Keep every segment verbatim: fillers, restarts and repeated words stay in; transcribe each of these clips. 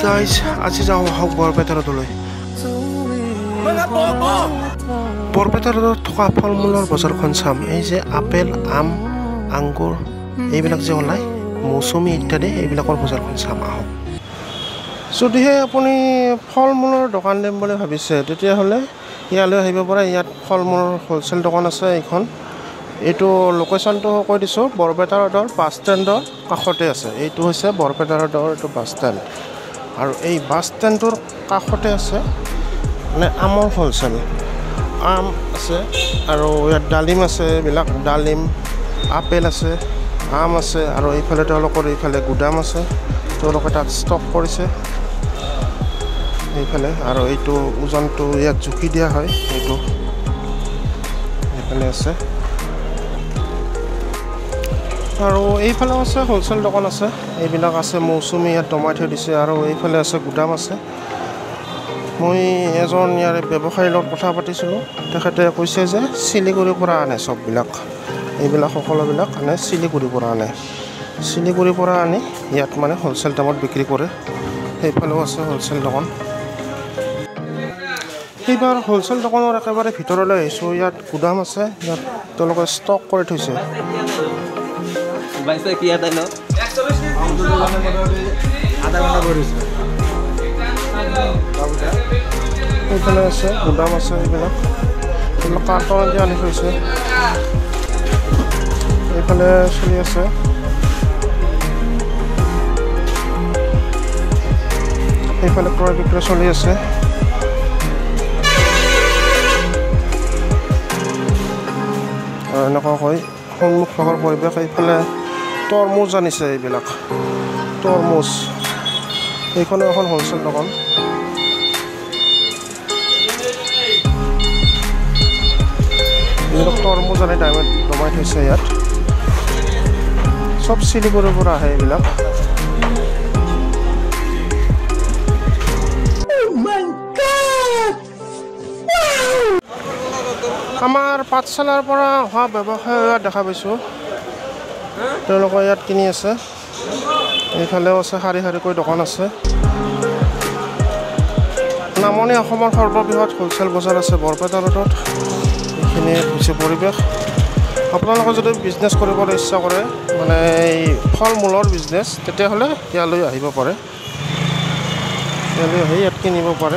Guys আজি যাওঁ আহক বৰপেটা ৰোডলৈ। বৰপেটা ৰোডত থকা ফল মূলৰ বজাৰখন চাম। এই যে আপেল, আম, আঙুৰ এইবিলাক যে ওলায়, মৌচুমী ইত্যাদি এইবিলাকৰ বজাৰখন চাম আহক। যদিহে আপুনি ফল মূলৰ দোকান দিম বুলি ভাবিছে তেতিয়াহ'লে ইয়ালৈ আহিব পাৰে। ইয়াত ফল মূলৰ হ'লচেল দোকান আছে। এইখন এইটো লোকেশ্যনটো কৈ দিছোঁ, বৰপেটা ৰোডৰ বাছ ষ্টেণ্ডৰ কাষতে আছে। এইটো হৈছে বৰপেটা ৰোডৰ এইটো বাছ ষ্টেণ্ড, আৰু এই বাছ ষ্টেণ্ডটোৰ কাষতে আছে মানে আমৰ হ'লচেল। আম আছে আৰু ইয়াত ডালিম আছে, এইবিলাক ডালিম, আপেল আছে, আম আছে, আৰু এইফালে তেওঁলোকৰ এইফালে গুদাম আছে, তেওঁলোকে তাত ষ্টক কৰিছে এইফালে। আৰু এইটো ওজনটো ইয়াত জুখি দিয়া হয়, এইটো এইফালে আছে। আৰু এইফালেও আছে হ'লচেল দোকান আছে, এইবিলাক আছে। মৌচুমী ইয়াত দমাই থৈ দিছে, আৰু এইফালে আছে গুদাম আছে। মই এজন ইয়াৰে ব্যৱসায়ীৰ লগত কথা পাতিছিলোঁ, তেখেতে কৈছে যে শিলিগুৰিৰ পৰা আনে চববিলাক, এইবিলাক সকলোবিলাক আনে শিলিগুৰিৰ পৰা আনে। শিলিগুৰিৰ পৰা আনি ইয়াত মানে হ'লচেল দামত বিক্ৰী কৰে। সেইফালেও আছে হ'লচেল দোকান। এইবাৰ হ'লচেল দোকানৰ একেবাৰে ভিতৰলৈ আহিছোঁ। ইয়াত গুদাম আছে, ইয়াত তেওঁলোকে ষ্টক কৰি থৈছে। এইফালে আছে গুদাম আছে, এইবিলাক এইবিলাক কাৰ্টনতে আনি থৈছে। এইফালে চলি আছে। এইফালে ক্ৰয় বিক্ৰয় চলি আছে। আৰু এনেকুৱাকৈ সন্মুখ ভাগৰ পৰিৱেশ। এইফালে তৰমুজ আনিছে, এইবিলাক তৰমুজ। এইখনো এখন হ'লচেল দোকান। এইবিলাক তৰমুজ আনি দামত দমাই থৈছে ইয়াত। চব শিলিগুৰিৰ পৰা আহে এইবিলাক। আমাৰ পাঠশালাৰ পৰা অহা ব্যৱসায় দেখা পাইছোঁ, তেওঁলোকে ইয়াত কিনি আছে। এইফালেও আছে, শাৰী শাৰীকৈ দোকান আছে। নামনি অসমৰ সৰ্ববৃহৎ হ'লচেল বজাৰ আছে বৰপেটা ৰোডত। এইখিনি হৈছে পৰিৱেশ। আপোনালোকে যদি বিজনেছ কৰিবলৈ ইচ্ছা কৰে, মানে এই ফল মূলৰ বিজনেছ, তেতিয়াহ'লে ইয়ালৈ আহিব পাৰে। ইয়ালৈ আহি ইয়াত কিনিব পাৰে।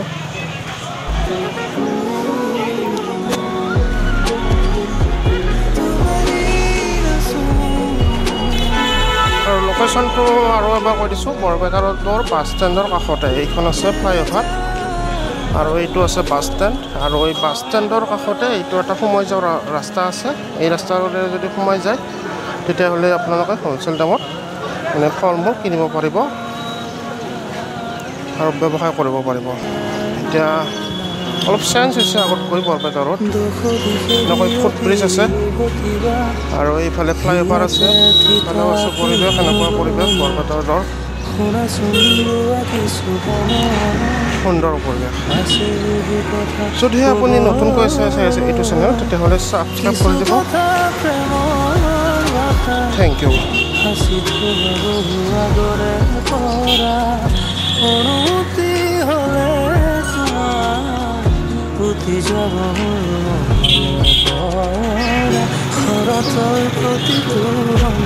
আৰু লোকেশ্যনটো আৰু এবাৰ কৈ দিছোঁ, বৰপেটা ৰোডৰ বাছ ষ্টেণ্ডৰ কাষতে। এইখন আছে ফ্লাইঅভাৰ, আৰু এইটো আছে বাছ ষ্টেণ্ড। আৰু এই বাছ ষ্টেণ্ডৰ কাষতে এইটো এটা সোমাই যোৱা ৰাস্তা আছে। এই ৰাস্তাটোৰে যদি সোমাই যায় তেতিয়াহ'লে আপোনালোকে হ'লচেল দামত মানে ফল মূল কিনিব পাৰিব আৰু ব্যৱসায় কৰিব পাৰিব। এতিয়া অলপ চেঞ্জ হৈছে আগতকৈ বৰপেটা ৰোড। এনেকৈ ফুটব্ৰিজ আছে, আৰু এইফালে ফ্লাইঅভাৰ আছে। এইফালেও আছে পৰিৱেশ, এনেকুৱা পৰিৱেশ বৰপেটা ৰোডৰ সুন্দৰ পৰিৱেশ। যদিহে আপুনি নতুনকৈ চাই চাই আছে এইটো চেনেল, তেতিয়াহ'লে ছাবস্ক্ৰাইব কৰি দিব। Thank you. যাব